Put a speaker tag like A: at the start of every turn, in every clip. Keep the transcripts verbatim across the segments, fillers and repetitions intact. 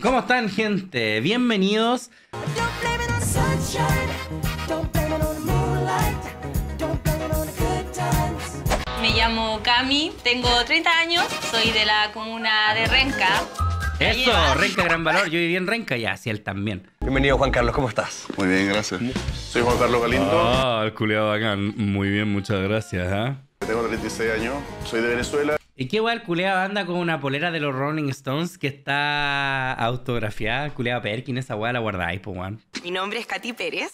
A: ¿Cómo están, gente? Bienvenidos.
B: Me llamo Cami, tengo treinta años, soy de la comuna de Renca.
A: Eso, Renca, gran valor. Yo viví en Renca y así él también.
C: Bienvenido, Juan Carlos, ¿cómo estás?
D: Muy bien, gracias. Soy Juan Carlos Galindo.
A: Ah, el culiado bacán. Muy bien, muchas gracias. ¿eh?
D: Tengo treinta y seis años, soy de Venezuela.
A: ¿Y qué guay el culiado anda con una polera de los Rolling Stones que está autografiada? El culiado Perkin, esa weá la guardáis, pues, weón.
E: Mi nombre es Katy Pérez.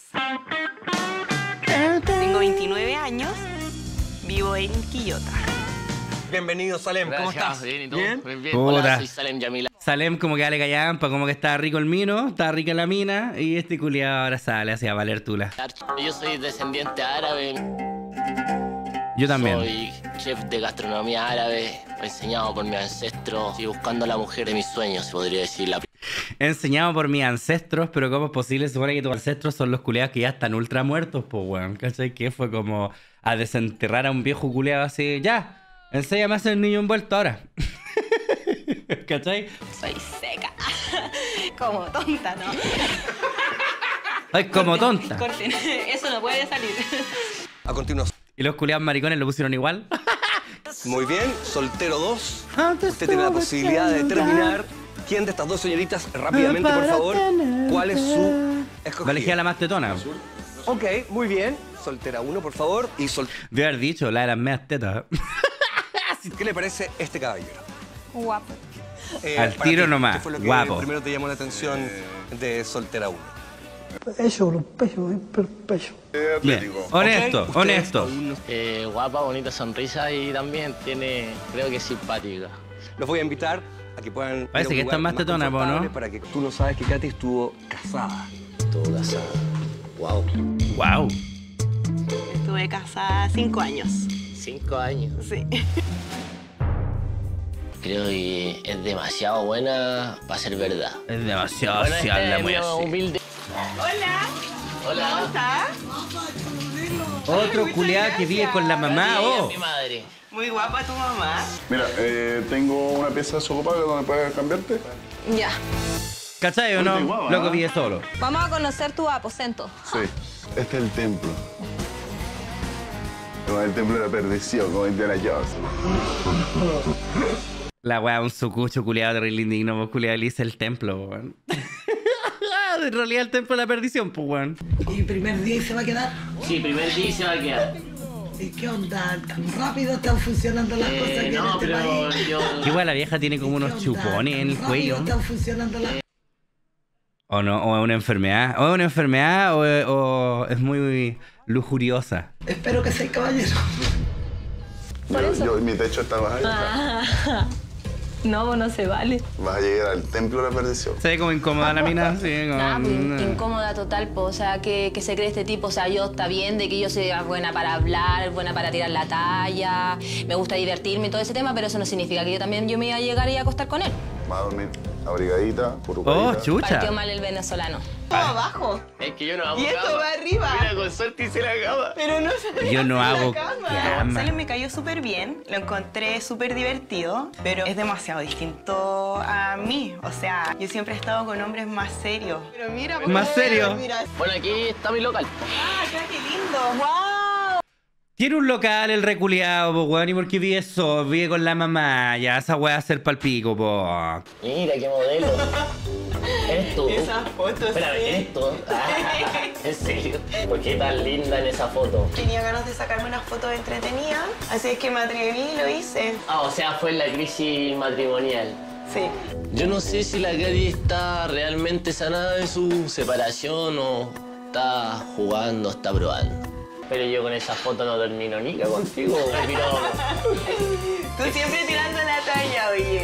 E: Tengo veintinueve años. Vivo en Quillota.
C: Bienvenido, Salem, ¿cómo
F: Gracias.
C: estás?
F: Bien, ¿y tú?
C: ¿Bien?
F: Bien, bien.
A: Puta.
F: Hola, soy Salem Yamila.
A: Salem como que dale callampa, como que está rico el mino, está rica la mina, y este culiado ahora sale hacia valer tula.
F: Yo soy descendiente árabe.
A: Yo también.
F: Soy chef de gastronomía árabe, enseñado por mi ancestro. Estoy buscando a la mujer de mis sueños, se podría decir. La...
A: Enseñado por mis ancestros, pero ¿cómo es posible? Se supone que tus ancestros son los culiados que ya están ultra muertos, pues, weón. ¿Cachai? Que fue como a desenterrar a un viejo culiado así, ya, enséñame a hacer el niño envuelto ahora. ¿Cachai?
E: Soy seca. Como tonta, ¿no?
A: Ay, como tonta.
B: Corten, eso no puede salir.
C: A continuación.
A: ¿Y los culiados maricones lo pusieron igual?
C: Muy bien, soltero dos. Usted tiene la posibilidad de determinar quién de estas dos señoritas, rápidamente, por favor, cuál es su escogida.
A: La elegí a la más tetona.
C: Ok, muy bien. Soltera uno, por favor. Y sol...
A: Debe haber dicho, la de las medias tetas.
C: ¿Qué le parece este caballero?
E: Guapo.
C: Eh,
A: Al
C: para
A: tiro
C: ti,
A: nomás,
C: ¿qué fue lo que
A: guapo.
C: primero te llamó la atención de soltera uno?
G: Eso, los pechos, el pecho.
D: Eh,
A: Bien,
D: atlético.
A: honesto,
C: Ok,
A: honesto.
C: ustedes
F: Eh, guapa, bonita sonrisa y también tiene, creo que es simpática.
C: Los voy a invitar a que puedan.
A: Parece
C: ir a un
A: que está
C: lugar
A: más tetona, po, ¿no?
C: confortable Para que tú no sabes que Katy estuvo casada.
F: Estuvo casada. Wow.
A: Wow.
E: Estuve casada cinco años.
F: Cinco años.
E: Sí.
F: Creo que es demasiado buena para ser verdad.
A: Es demasiado
F: Bueno,
A: social
F: este
A: la
F: es
A: wea
F: medio
A: así.
F: humilde.
E: Hola. ¿Cómo
F: Hola.
E: estás?
A: Otro
E: Muchas
A: culiado que vive
E: gracias.
A: con la mamá,
F: Ella es
A: oh.
F: mi madre.
E: Muy guapa tu mamá.
D: Mira, eh, tengo una pieza de socopa donde puedes cambiarte.
B: Ya.
A: ¿Cachai o no?
D: Uy, guapa,
A: Loco
D: ¿eh?
A: vive solo.
B: Vamos a conocer tu aposento.
D: Sí. Este es el templo. Como el templo de la perdición, como Indiana Jones.
A: La wea, un sucucho culiado terrible indigno, pues culiado le dice el templo, weón. En realidad el templo de la perdición, pues weón.
G: ¿Y primer día y se va a quedar?
F: Sí, primer día se va a quedar.
G: ¿Y qué onda? ¿Tan rápido están funcionando las cosas
F: Eh,
G: aquí en
F: no,
G: este
F: pero
G: país?
F: yo...
A: Igual la vieja tiene como
G: ¿Y
A: unos
G: qué onda?
A: chupones en el
G: ¿Tan
A: cuello.
G: rápido están funcionando las
A: O no, o es una enfermedad. O es una enfermedad o, es- o es muy lujuriosa.
G: Espero que sea caballero.
D: Yo, yo- mi techo está más allá.
B: No, no se vale.
D: Vas a llegar al templo de la perdición.
A: Se ve como incómoda la mina, sí, como...
B: Nada, pues, incómoda total, po. O sea, que, que se cree este tipo. O sea, yo está bien de que yo sea buena para hablar, buena para tirar la talla, me gusta divertirme y todo ese tema, pero eso no significa que yo también yo me iba a llegar y a acostar con él.
D: Vas a dormir abrigadita,
A: Oh,
D: currucadita.
A: chucha.
B: Partió mal el venezolano.
E: Todo abajo.
F: Es que yo no hago
E: Y esto
F: cama.
E: va arriba.
F: Mira, con suerte hice la cama.
E: Pero no se
A: Yo no hago
E: cama.
A: cama.
E: Salem me cayó súper bien, lo encontré súper divertido, pero es demasiado distinto a mí. O sea, yo siempre he estado con hombres más serios. Pero mira,
A: ¿Más serio?
E: Mira.
F: Bueno, aquí está mi local.
E: Ah, acá, qué lindo. ¡Wow!
A: Tiene un local el reculeado, po, weón, y porque vive solo, vive con la mamá, ya esa weá a ser palpico, po.
F: Mira qué modelo. ¿Eres tú?
E: Esas fotos.
F: Espérame,
E: sí.
F: ¿eres tú? Ah, ¿en serio? ¿Por qué tan linda en esa foto?
E: Tenía ganas de sacarme unas fotos entretenidas, así es que me atreví y lo hice.
F: Ah, o sea, fue en la crisis matrimonial.
E: Sí.
F: Yo no sé si la Katy está realmente sanada de su separación o está jugando, está probando. Pero yo con esa foto no termino ni contigo, me piro.
E: Tú siempre tirando la talla, oye.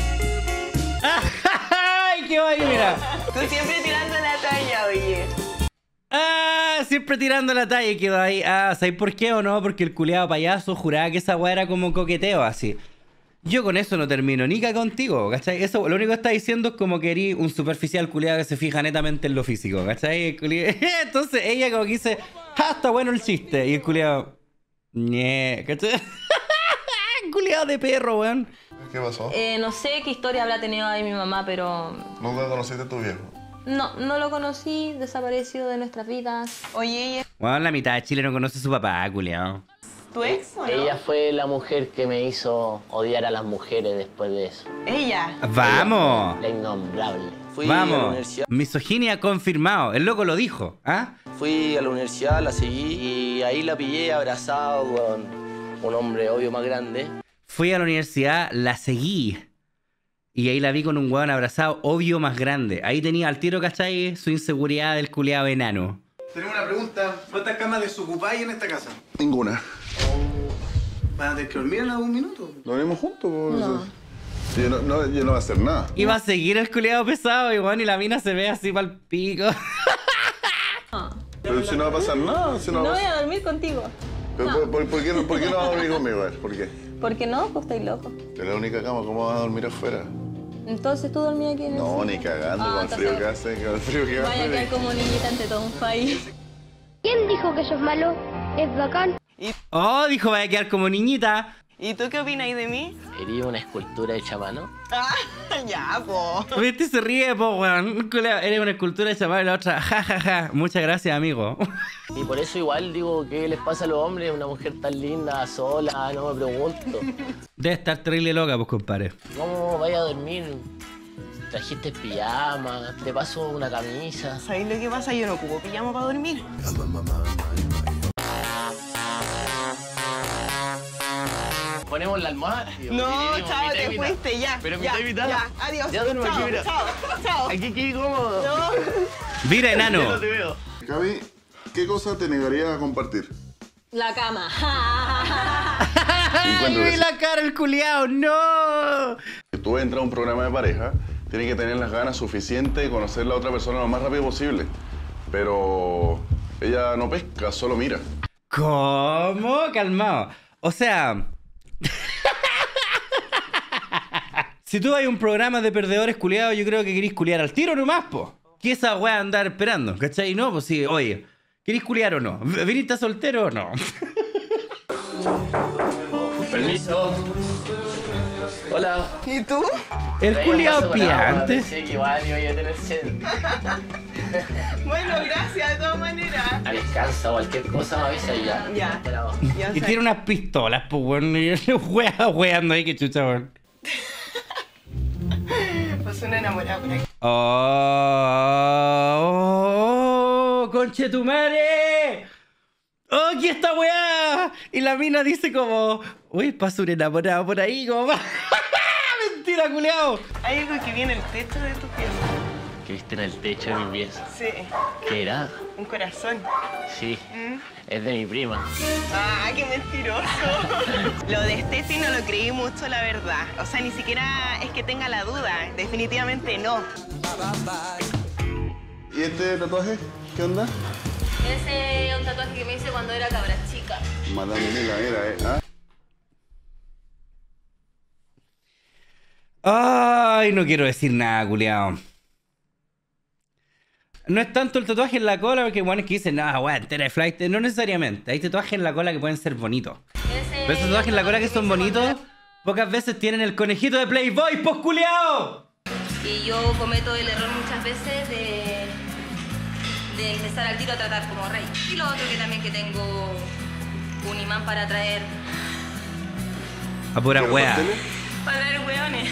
A: ¡Ay, qué va mira!
E: Tú siempre tirando la talla, oye.
A: ¡Ah! Siempre tirando la talla y quedó ahí. Ah, ¿sabes por qué o no? Porque el culiado payaso juraba que esa weá era como coqueteo, así. Yo con eso no termino ni ca contigo, ¿cachai? Eso, lo único que está diciendo es como que eres un superficial culiado que se fija netamente en lo físico, ¿cachai? El culiao- Entonces ella como que dice, ¡ah, está bueno el chiste! Y el culiado, ñe, ¿cachai? culiado de perro, weón.
D: ¿Qué pasó?
B: Eh, no sé qué historia habrá tenido ahí mi mamá, pero...
D: ¿Nunca conociste a tu viejo?
B: No, no lo conocí, desapareció de nuestras vidas.
E: Oye,
A: Weón, la mitad de Chile no conoce a su papá, culiado.
E: ¿tu ex o no?
F: Ella fue la mujer que me hizo odiar a las mujeres después de eso.
E: Ella.
A: ¡Vamos!
F: La innombrable.
C: Fui a la
A: Vamos.
C: universidad.
A: Misoginia confirmado. El loco lo dijo, ¿ah?
C: Fui a la universidad, la seguí y ahí la pillé abrazado con un hombre obvio más grande.
A: Fui a la universidad, la seguí. Y ahí la vi con un weón abrazado, obvio más grande. Ahí tenía al tiro, ¿cachai? Su inseguridad del culiado enano.
H: Tenemos una pregunta. ¿Cuántas camas desocupáis en esta casa?
D: Ninguna.
H: ¿Van a tener que dormir en algún minuto?
D: ¿Dormimos juntos? Po? No. Yo no, no, yo no voy a hacer nada.
A: Iba a seguir el culiado pesado y bueno, y la mina se ve así pa'l pico.
D: Pero si no va a pasar nada, si no,
B: No
D: va a
B: voy
D: pasar...
B: a dormir contigo.
D: Pero, ¿por, por, por qué no, ¿Por qué no vas a dormir conmigo? A ver, ¿por qué?
B: ¿Por qué no? Pues estoy loco.
D: Es la única cama, ¿cómo vas a dormir afuera?
B: Entonces tú dormías aquí en el
D: No,
B: cine?
D: ni cagando,
B: Ah,
D: con el frío
B: entonces
D: que hace, con el frío que
B: Vaya a
D: hace.
B: quedar como niñita ante todo un país.
I: ¿Quién dijo que sos malo? Es bacán.
A: Oh, dijo, vaya a quedar como niñita.
E: ¿Y tú qué opinas de mí?
F: Quería una escultura hecha a mano.
E: Ah, ya, po.
A: Viste, se ríe, po, weón. Culiao, eres una escultura de chaval y la otra, ja, ja, ja. Muchas gracias, amigo.
F: Y por eso igual digo, ¿qué les pasa a los hombres? Una mujer tan linda, sola, no me pregunto.
A: Debe estar terrible loca, pues, compadre.
F: ¿Cómo vaya a dormir? Trajiste pijama, te paso una camisa.
E: ¿Sabéis lo que pasa? Yo no ocupo pijama para dormir.
F: Ponemos la almohada. y-
E: No,
F: y- y-
E: chao,
F: mitad y
E: te
F: mitad.
E: fuiste, ya.
F: Pero
E: ya,
F: mitad y mitad.
E: Ya, adiós.
F: Ya duermo aquí,
E: chao,
F: mira.
E: chao, chao.
F: Aquí qué cómodo.
E: No.
A: Mira,
F: Ya no
A: enano.
F: te veo.
D: Gaby, ¿qué cosa te negaría a compartir?
B: La cama.
A: ¡Ay,
D: Encuentro
A: vi
D: que
A: la cara el culiao! ¡No!
D: Si tú entras a un programa de pareja, tienes que tener las ganas suficientes de conocer a la otra persona lo más rápido posible. Pero ella no pesca, solo mira.
A: ¿Cómo? Calmado. O sea... si tú hay un programa de perdedores culiados, yo creo que querís culiar al tiro nomás, po. ¿Qué esa weá andar esperando? ¿Cachai? No, pues sí, oye, ¿querís culiar o no? ¿Viniste soltero o no?
F: Permiso. Hola.
E: ¿Y tú?
A: El
F: Traía un
A: culiao
F: vaso con agua,
A: piante.
F: pensé que igual iba a tener sed.
E: Bueno, gracias de todas maneras.
F: Descansa, cualquier cosa me avisa y ya.
E: Ya.
F: Bravo.
E: Ya
A: Y
E: sé.
A: tiene unas pistolas, pues, weón. Y wea, weando ahí, que chucha, weón.
E: Pasó una enamorada por aquí.
A: ¡Oh! ¡Oh! ¡Conchetumare! ¡Oh, aquí está weá! Y la mina dice como... Uy, pasó un enamorado por ahí, como... ¡Mentira, culiao!
E: Hay algo que viene en el techo de tu pieza.
F: ¿Qué viste en el techo de mi pieza?
E: Sí,
F: ¿Qué era?
E: un corazón.
F: Sí,
E: ¿Mm?
F: es de mi prima.
E: Ah, qué mentiroso. Lo de Steffi no lo creí mucho, la verdad. O sea, ni siquiera es que tenga la duda. Definitivamente no.
D: ¿Y este tatuaje? ¿Qué onda?
B: Ese es un tatuaje que me hice cuando era cabra chica.
D: Madame Mila, mira, eh. ¿Ah?
A: Ay, no quiero decir nada, culiao. No es tanto el tatuaje en la cola, porque bueno, es que dicen, no, weón, entera de flight. No necesariamente. Hay tatuajes en la cola que pueden ser bonitos. Pero esos tatuajes en la cola que son bonitos, pocas veces tienen el conejito de Playboy, pues, culiao.
B: Y yo cometo el error muchas veces de, de empezar al tiro a tratar como rey. Y lo otro que también que tengo un imán para traer,
A: A pura
D: ¿Quiero
A: wea.
D: pasteles?
B: para traer hueones.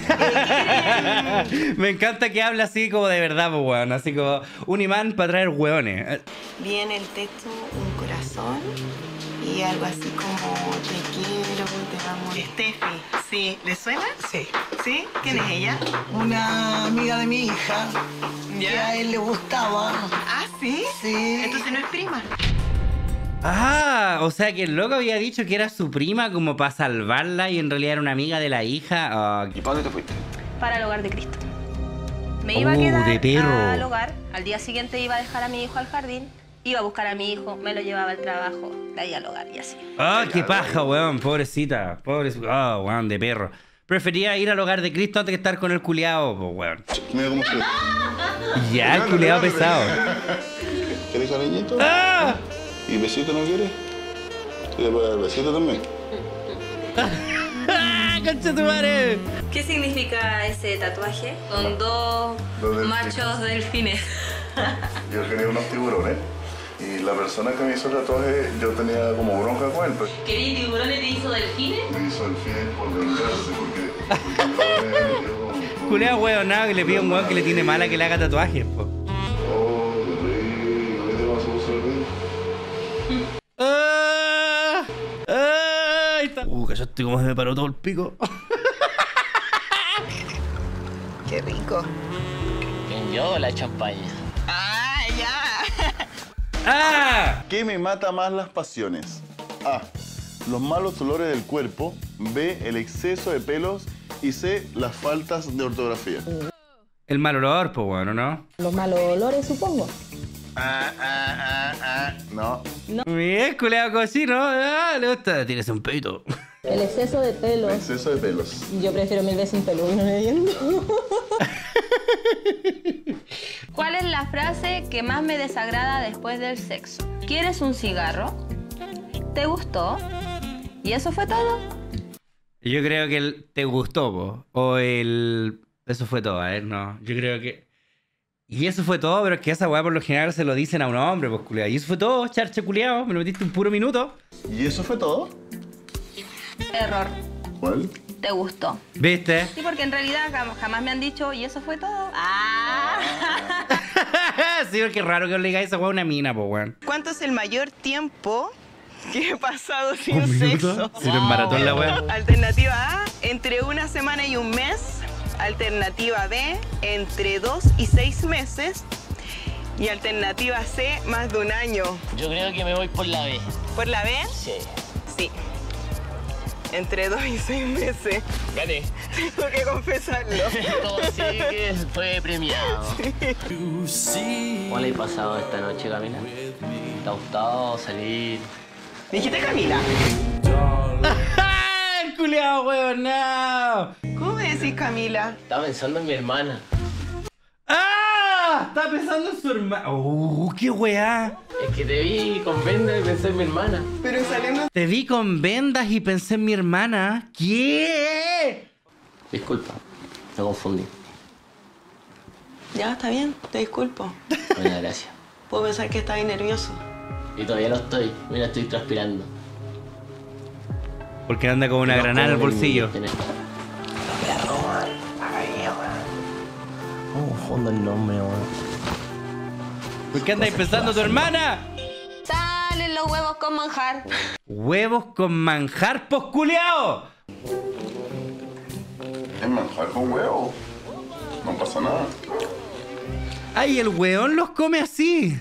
A: Me encanta que hable así como de verdad, pues, weón. Así como un imán para traer hueones.
E: Vi en el techo un corazón y algo así como te quiero, te amo. Steffi, sí. ¿Le suena?
G: Sí.
E: ¿Sí? ¿Quién es ella?
G: Una amiga de mi hija que a él le gustaba.
E: Ah, ¿sí?
G: Sí.
E: Entonces no es prima.
A: Ah, o sea que el loco había dicho que era su prima como para salvarla y en realidad era una amiga de la hija. Oh,
C: ¿Y para dónde te fuiste?
B: Para el hogar de Cristo. Me iba
A: Oh,
B: a quedar
A: de perro.
B: al hogar, al día siguiente iba a dejar a mi hijo al jardín, iba a buscar a mi hijo, me lo llevaba al trabajo, de ahí al hogar y así.
A: oh, qué paja, weón. Pobrecita. Pobrecita. Oh, weón, de perro. Prefería ir al hogar de Cristo antes que estar con el culiao, pues, weón.
D: Mira cómo se...
A: Ya, el culiao pesado.
D: ¿Quieres cariñito?
A: ¡Ah!
D: ¿Y besito no quieres? ¿Quieres para el besito también?
A: ¡Concha tu madre!
B: ¿Qué significa ese tatuaje? Con dos
D: Dos
B: machos delfines.
D: Yo quería unos tiburones y la persona que me hizo el tatuaje, yo tenía como bronca con él. Pues.
B: ¿Quería tiburones te hizo delfines?
D: Me hizo delfines por vengarse, porque... porque yo,
A: Culea weón, nada, que le pide a un weón que le tiene mala que le haga tatuajes, po.
D: oh, qué rico, ¿qué te pasó, José?
A: ¡Ah! ¡Ah! Ahí está. Uh, callaste cómo se me paró todo el pico.
E: Qué rico.
F: ¿Quién yo o la champaña?
E: Ah, ya.
A: ¡Ah!
D: ¿Qué me mata más las pasiones? A. Los malos olores del cuerpo. B. El exceso de pelos. Y C. Las faltas de ortografía.
A: El mal olor, pues bueno, ¿no?
J: Los malos olores, supongo.
D: Ah, ah, ah, ah. No.
A: Bien, culeado cochino. Ah, le gusta. Tienes un peito.
J: El exceso de pelos.
D: Exceso de pelos.
J: Yo prefiero mil veces un pelo, no me entiendo.
B: ¿Cuál es la frase que más me desagrada después del sexo? ¿Quieres un cigarro? ¿Te gustó? ¿Y eso fue todo?
A: Yo creo que el te gustó, po. O el... Eso fue todo, a ver, no. Yo creo que... Y eso fue todo, pero es que esa weá por lo general se lo dicen a un hombre, pues, culiado. Y eso fue todo, charche culiado. Me lo metiste un puro minuto.
D: ¿Y eso fue todo?
B: Error.
D: ¿Cuál?
B: ¿Te gustó?
A: ¿Viste?
B: Sí, porque en realidad jam- jamás me han dicho, ¿y eso fue todo? ¡Ah!
A: Sí, porque es raro que os digáis esa weá a una mina, pues, weón.
E: ¿Cuánto es el mayor tiempo que he pasado sin
A: ¿Un minuto?
E: sexo?
A: Si no es maratón la weá.
E: Alternativa A, entre una semana y un mes. Alternativa B, entre dos y seis meses. Y alternativa C, más de un año.
F: Yo creo que me voy por la B.
E: ¿Por la B?
F: Sí.
E: Sí. Entre dos y seis meses.
F: Gané.
E: Tengo que confesarlo.
F: Todo sí que fue premiado. ¿Cómo le he pasado esta noche, Camila? ¿Te ha gustado salir?
E: ¿Dijiste Camila?
A: ¡El culiao, weón! ¡No!
E: ¿Cómo me decís Camila?
F: Estaba pensando en mi hermana.
A: ¡Ah! Estaba pensando en su hermana. ¡Uh, qué weá!
F: Es que te vi con venda y pensé en mi hermana.
E: Pero salimos...
A: Te vi con vendas y pensé en mi hermana. ¿Qué?
F: Disculpa, me confundí.
E: Ya, está bien, te disculpo.
F: Buenas gracias.
E: Puedo pensar que estás nervioso.
F: Y todavía no estoy. Mira, estoy transpirando.
A: Porque anda con una
F: No,
A: granada en el
F: como
A: bolsillo.
F: en el- ¿Cómo fondo el nombre, weón?
A: ¿Por qué andáis pensando tu hermana?
B: Salen los huevos con manjar.
A: Huevos con manjar, pos culiao.
D: Es manjar con huevo. No pasa nada.
A: Ay, el weón los come así.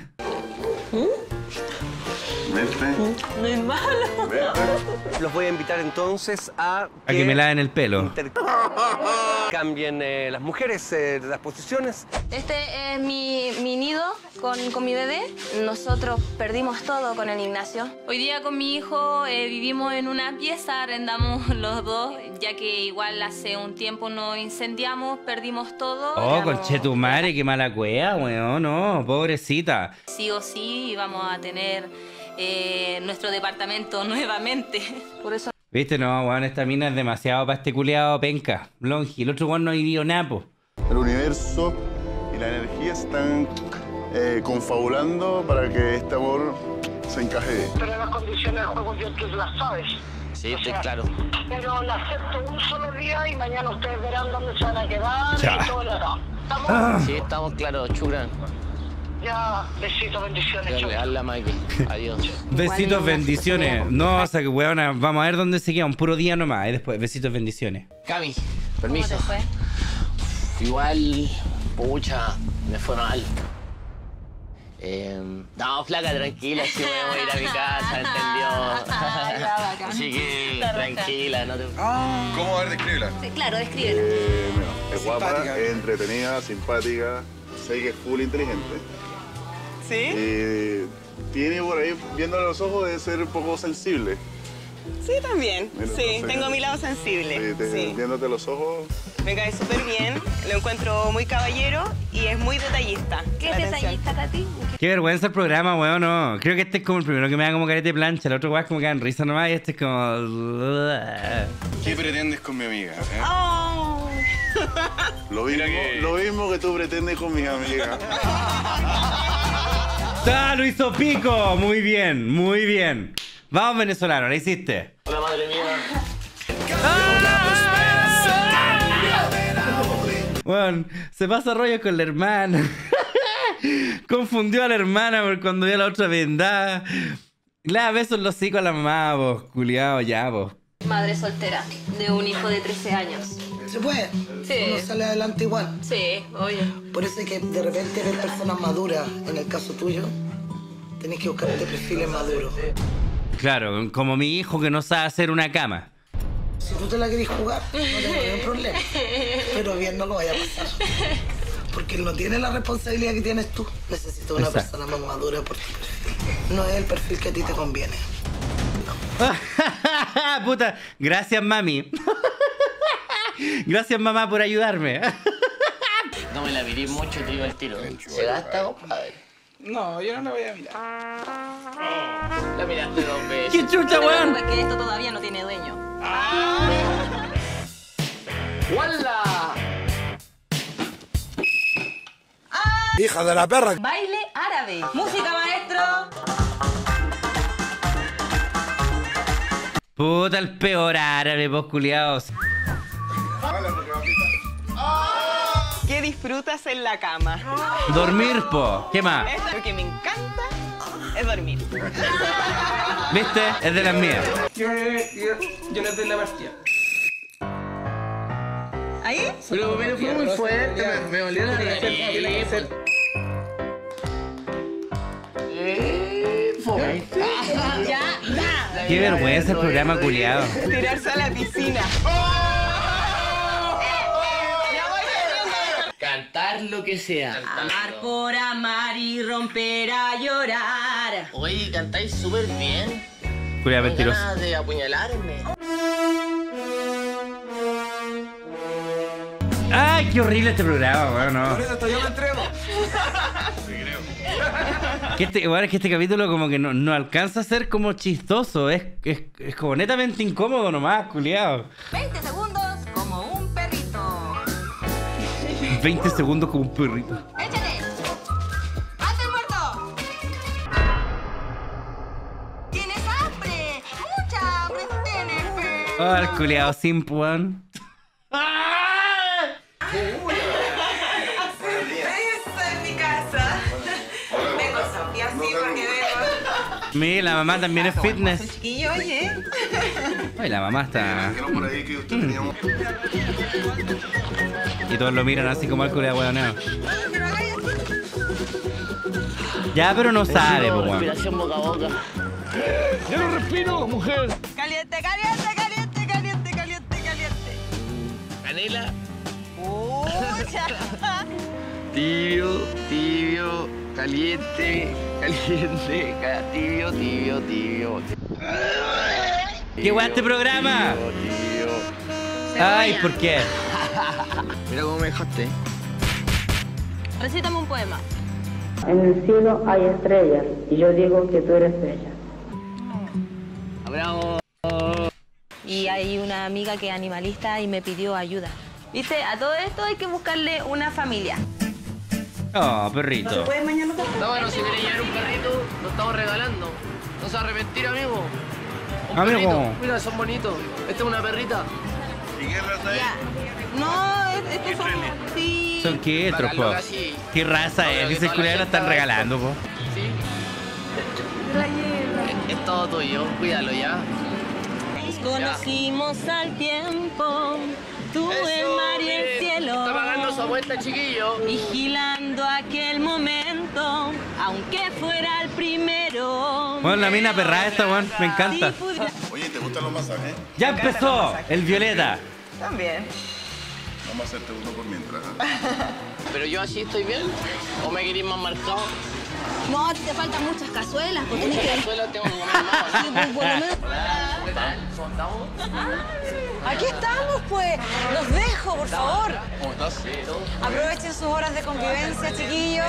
D: Vete.
B: No es malo.
D: Vete.
C: Los voy a invitar entonces a
A: A que me laven el pelo.
C: cambien eh, las mujeres eh, las posiciones.
B: Este es mi, mi nido con, con mi bebé. Nosotros perdimos todo con el Ignacio. Hoy día con mi hijo eh, vivimos en una pieza, arrendamos los dos, ya que igual hace un tiempo nos incendiamos, perdimos todo.
A: Oh,
B: Éramos-
A: conchetumare, qué mala cueva, weón, no, pobrecita.
B: Sí o sí vamos a tener eh, nuestro departamento nuevamente. Por eso...
A: Viste, no, weón, esta mina es demasiado para este culiao penca. Longi, el otro weón no vivió napo.
D: El universo y la energía se están eh, confabulando para que este amor se encaje.
G: Pero las condiciones del juego yo tú las sabes.
F: Sí, estoy claro.
G: Pero la acepto un solo día y mañana ustedes verán dónde se van a quedar
A: Ya.
G: y todo lo demás. ¿Estamos?
A: Ah.
F: Sí, estamos claros, chura.
G: Ya, besitos, bendiciones.
F: Voy a
G: chau.
F: regalarla a Mikey. Adiós.
A: Besitos, bendiciones. No, o sea que weón, vamos a ver dónde se queda, un puro día nomás, y después, besitos, bendiciones.
F: Cami,
B: ¿Cómo
F: permiso.
B: te fue?
F: Igual, pucha, me fue mal. Eh, no, flaca, tranquila, si me voy a ir a mi casa, ¿entendió?
B: bacán.
F: Así que tranquila, no te...
D: ¿Cómo? A ver, descríbela.
B: Sí, claro, descríbelo.
D: Eh, mira, es guapa,
H: Simpática.
D: es entretenida, simpática, sé que es full inteligente.
E: ¿Sí?
D: Eh, tiene por ahí, viéndole los ojos, de ser un poco sensible.
E: Sí, también.
D: Mira,
E: Sí,
D: entonces-
E: tengo mi lado sensible.
D: Eh, te-
E: Sí.
D: Viéndote los ojos,
E: Me cae súper bien, lo encuentro muy caballero y es muy detallista.
B: ¿Qué es detallista, Tati?
A: Qué vergüenza el programa, weón, no. Creo que este es como el primero que me da como carete de plancha. El otro weón es como que dan risa nomás y este es como...
D: ¿Qué pretendes con mi amiga? Eh?
E: Oh.
D: Lo, mismo, que... lo mismo que tú pretendes con mis amigas.
A: ¡Ah, lo hizo pico! Muy bien, muy bien. Vamos, venezolano, ¿la hiciste?
F: Hola, madre mía.
A: Bueno, se pasa rollo con la hermana. Confundió a la hermana por cuando vio a la otra vendada. Le da besos los hocicos a la mamá, vos, culiao, ya, vos.
B: Madre soltera, de un hijo de trece años.
G: ¿Se puede?
B: Sí.
G: Uno sale adelante igual.
B: Sí, oye.
G: Por eso es que de repente ves personas maduras, en el caso tuyo, tenés que buscarte perfiles maduros.
A: Claro, como mi hijo que no sabe hacer una cama.
G: Si tú te la querés jugar, no tengo ningún problema. Pero bien no lo vaya a pasar. Porque él no tiene la responsabilidad que tienes tú. Necesito una
A: Exacto.
G: persona más madura por tu perfil. No es el perfil que a ti te conviene. No.
A: Puta, gracias, mami. Gracias, mamá, por ayudarme.
F: No me la miré mucho, te digo el tiro. ¿Se gasta, compadre?
H: No, yo no la voy a mirar.
F: La miraste dos veces.
A: ¡Qué chucha, weón!
B: Que esto todavía no tiene dueño.
F: ¡Wala!
H: ¡Hija de la perra!
B: Baile árabe. Música, maestro.
A: Puta, el peor árabe, vos culiados.
E: ¿Qué disfrutas en la cama?
A: Dormir, po. ¿Qué más?
E: Lo que me encanta es dormir.
A: ¿Viste? Es de las mías.
H: Yo, yo, yo le doy la partida.
E: ¿Ahí?
F: Pero, pero fue muy fuerte, me, me dolió la nariz. Eh, fuerte.
B: Ya, ya.
A: Qué vergüenza el programa culiado.
E: Tirarse a la piscina.
F: Cantar lo que sea.
B: Amar por amar y romper a llorar.
F: Oye, cantáis súper bien.
A: Culiado
F: Con
A: mentiroso.
F: ganas de apuñalarme.
A: Ay, qué horrible este programa, weón, no.
H: Por eso hasta yo me entrego.
A: Que este, bueno, es que este capítulo como que no, no alcanza a ser como chistoso. Es, es, es como netamente incómodo nomás, culiado.
B: veinte segundos como un perrito.
A: veinte segundos como un perrito.
B: ¡Échale! ¡Haz el muerto! ¿Tienes hambre? ¡Mucha hambre tienes, pe!
A: Oh, el culiado simp, weón.
E: Esta es mi casa. Vengo Sofía, sí, porque vengo.
A: Mira, la mamá también es fitness.
E: Chiquillo, oye.
A: Ay, la mamá está...
D: Dijeron por ahí que usted tenía un...
A: Y todos lo miran así como el culiado, weón. Ya, pero no sabe, po, weón.
F: Respiración boca a boca. ¡Yo no respiro, mujer!
E: Caliente, caliente, caliente, caliente, caliente, caliente.
F: Canela.
E: Pucha.
F: Tibio, tibio, caliente, caliente, ca- tibio, tibio, tibio.
A: ¿Qué weón este programa?
F: Tibio.
A: Ay, ¿por qué?
F: Mira cómo me dejaste.
B: Recítame un poema.
J: En el cielo hay estrellas y yo digo que tú eres bella.
F: ¡Bravo!
B: Y hay una amiga que es animalista y me pidió ayuda. Viste, a todo esto hay que buscarle una familia.
A: Oh, perrito.
E: ¿Puedes mañana?
F: No, bueno, si quieres llevar un perrito, lo estamos regalando. No se va a arrepentir, amigo. Un
A: Amigo.
F: perrito. Mira, son bonitos. Esta es una perrita.
D: ¿Y qué raza es?
B: Ya. No, es- estos son... Sí.
A: ¿Son qué,
F: Bacán,
A: tropo?
F: casi.
A: ¿Qué raza
F: No,
A: es?
F: creo que
A: Dice el
F: toda la
A: culiado, la están
F: gente-
A: regalando, po.
F: Sí. Es, es todo tuyo, cuídalo ya.
B: Nos conocimos al tiempo, tú el mar y el cielo.
F: Está pagando su apuesta, chiquillo.
B: Vigilando aquel momento, aunque fuera el primero.
A: Bueno, la mina perrada esta, weón. Me encanta.
B: Si pudiera-
D: Oye, ¿te gustan los masajes?
A: Ya empezó el Violeta.
E: También.
D: Vamos a hacerte uno por mientras. ¿eh?
F: Pero yo así estoy bien. ¿O me queréis más marcado?
B: No, te faltan muchas cazuelas, pues tenés
F: Muchas
B: que...
F: cazuelas tengo que comer más.
B: Sí, pues, por lo menos-
F: ¿Qué tal? ¿Cómo estamos?
K: Aquí estamos, pues. Los dejo, por favor.
C: ¿Cómo estás?
K: Aprovechen sus horas de convivencia, chiquillos.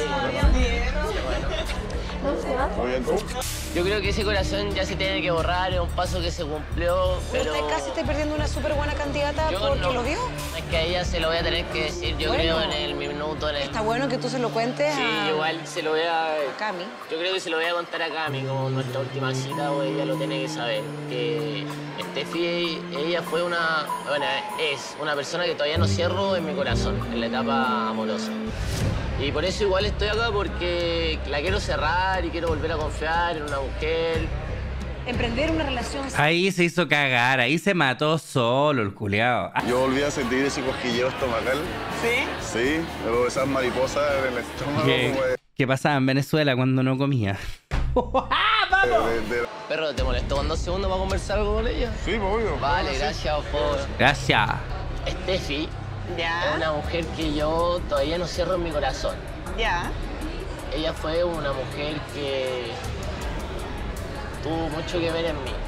D: ¿Muy bien tú?
F: Yo creo que ese corazón ya se tiene que borrar, es un paso que se cumplió, pero...
K: Usted casi está perdiendo una súper buena candidata
F: Yo
K: porque
F: no.
K: lo vio.
F: Es que a ella se lo voy a tener que decir, yo
K: Bueno.
F: creo, en el minuto. En el...
K: Está bueno que tú se lo cuentes
F: Sí,
K: a...
F: igual se lo voy a...
K: Cami.
F: Yo creo que se lo voy a contar a Cami, como nuestra última cita, o ella lo tiene que saber. Que Steffi, ella fue una... Bueno, es una persona que todavía no cierro en mi corazón, en la etapa amorosa. Y por eso igual estoy acá, porque la quiero cerrar y quiero volver a confiar en una mujer.
K: Emprender una relación...
A: Ahí se hizo cagar, ahí se mató solo el culiao.
D: Yo volví a sentir ese cosquilleo estomacal.
E: ¿Sí?
D: Sí, luego esas mariposas en el estómago
A: ¿Qué,
D: como de...
A: qué pasaba en Venezuela cuando no comía?
D: de- de-
F: Perro, ¿te molestó con dos segundos para conversar algo con ella?
D: Sí, obvio.
F: Vale, gracias por...
A: Gracias.
F: Steffi
E: Ya.
F: es una mujer que yo todavía no cierro en mi corazón.
E: Ya.
F: Ella fue una mujer que tuvo mucho que ver en mí.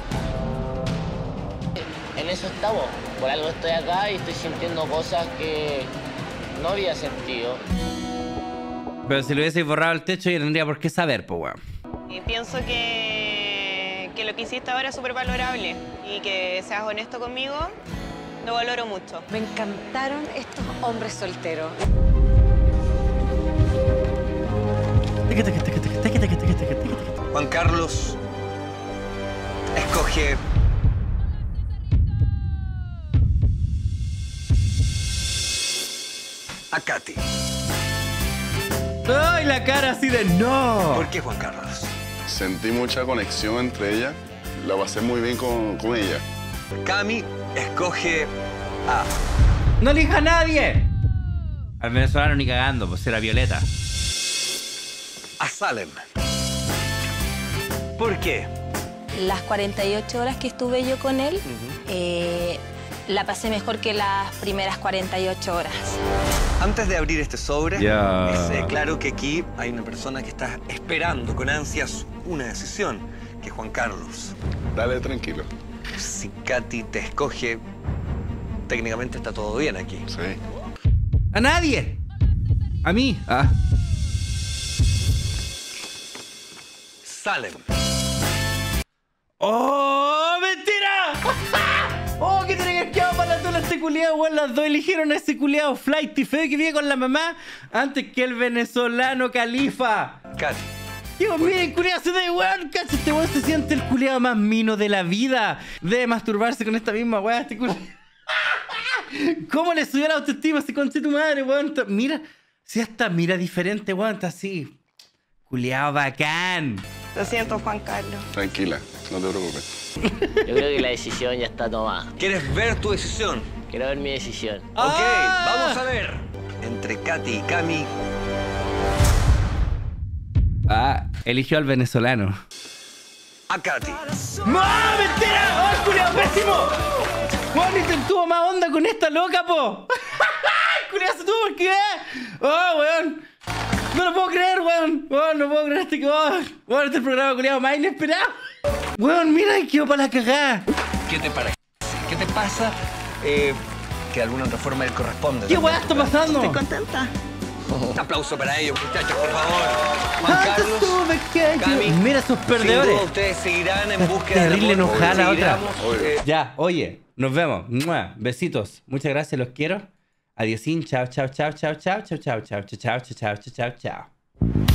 F: En eso estamos. Por algo estoy acá y estoy sintiendo cosas que no había sentido.
A: Pero si lo hubieseis borrado el techo, yo tendría por qué saber, pues, weón.
E: Y pienso que, que lo que hiciste ahora es súper valorable y que seas honesto conmigo, lo valoro mucho.
K: Me encantaron estos hombres solteros.
C: Juan Carlos escoge a Katy.
A: ¡Ay, la cara así de no!
C: ¿Por qué Juan Carlos?
D: Sentí mucha conexión entre ellas. La pasé muy bien con, con ella.
C: Cami escoge a
A: ¡No elija a nadie! Al venezolano ni cagando, pues era Violeta.
C: a Salem. ¿Por qué?
B: Las cuarenta y ocho horas que estuve yo con él, eh, la pasé mejor que las primeras cuarenta y ocho horas.
C: Antes de abrir este sobre,
A: Ya.
C: es eh, claro que aquí hay una persona que está esperando con ansias una decisión, que es Juan Carlos.
D: Dale tranquilo.
C: Si Katy te escoge, técnicamente está todo bien aquí.
D: Sí.
A: ¡A nadie! ¿A mí? Ah.
C: Salem.
A: ¡Oh, mentira! ¡Oh, que tiene que quedar para la tula este culiao, weón! Las dos eligieron a ese culiao flight y feo que vive con la mamá antes que el venezolano Califa.
C: Katy.
A: Digo, miren, culiao, se da igual, cacha, este weón se siente el culiao más mino de la vida. Debe masturbarse con esta misma weá, este culiao. ¿Cómo le subió la autoestima ese conche tu madre, weón? Mira, si hasta mira diferente, weón, está así. Culiao bacán.
E: Lo siento, Juan Carlos.
D: Tranquila, no te preocupes.
F: Yo creo que la decisión ya está tomada.
C: ¿Quieres ver tu decisión?
F: Quiero ver mi decisión.
C: Ok,
A: Ah.
C: vamos a ver. Entre Katy y Cami,
A: Ah, eligió al venezolano.
C: a Katy.
A: ¡No, mentira! ¡Oh, culiao pésimo! ¡Weón, intentó más onda con esta loca, po! ¡Culiao se tuvo por qué! ¡Oh, weón! ¡No lo puedo creer, weón! ¡Oh, no puedo creer este que... ¡Oh! ¡Weón, este es el programa culiao más inesperado! ¡Weón, mira! ¡Quedó para la cagada!
C: ¿Qué te parece? ¿Qué te pasa? Eh, que de alguna otra forma él corresponde.
A: ¿Qué weá está pasando?
E: Estoy contenta.
C: Un aplauso para ellos, muchachos, por favor. Juan
A: Antes
C: Carlos,
A: tuve que-
C: Cami,
A: Mira esos
C: sin
A: perdedores.
C: duda ustedes seguirán en búsqueda de
A: Terrible
C: amor.
A: enojada la otra.
C: Seguiremos, eh,
A: Ya, oye, nos vemos. ¡Mua! Besitos. Muchas gracias, los quiero. Adiosín. Chao, chao, chao, chao, chao, chao, chao, chao, chao, chao, chao, chao, chao, chao.